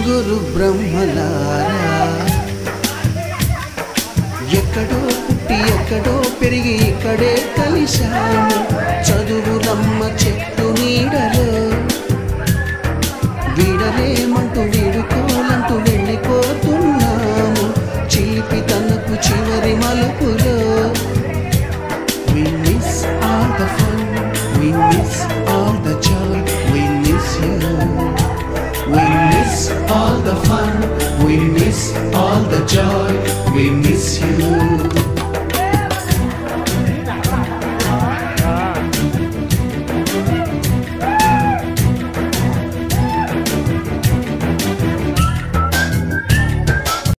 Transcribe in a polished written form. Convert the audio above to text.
గురు బ్రహ్మలారా ఎక్కడో పుట్టి ఎక్కడో పెరిగి ఇక్కడే కలిశాము చదువులమ్మ చెట్టు నీడలో వీడలేమంటూ వీడుకోలంటూ వెళ్ళిపోతున్నాము చిలిపి తనకు చివరి మలుపులో We miss all the fun, we miss all the joy, we miss you. We miss all the fun, we miss all the joy.